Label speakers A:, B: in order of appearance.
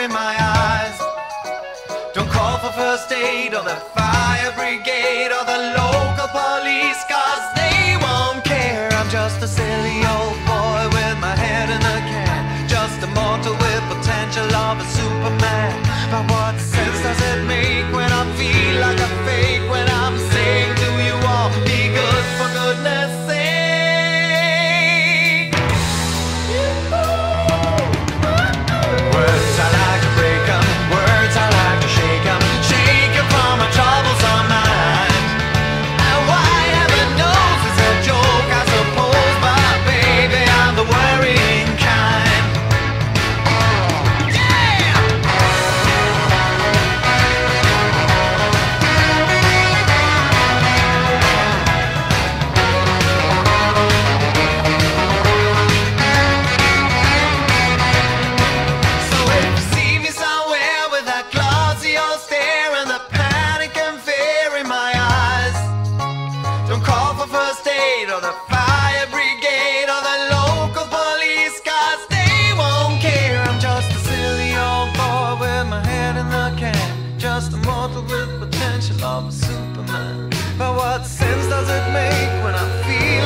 A: in my eyes. Don't call for first aid or the fire brigade or the local police, 'cause they won't care. I'm just a silly old boy with my head in a can, just a mortal with potential of a Superman. But what sense does it make when I feel like a fake, when I'm saying to you all, be good for goodness sake? Words I like to break 'em, words I like to shake 'em, shake 'em from a troublesome mind. And why heaven knows it's a joke, I suppose, but baby, I'm the worrying kind. So if you see me somewhere with that glossy old stare and the panic and fear in my eyes, don't call for first aid or the fire brigade or the local police, 'cause they won't care. I'm just a silly old boy with my head in the can, just a mortal with potential of a Superman. But what sense does it make when I feel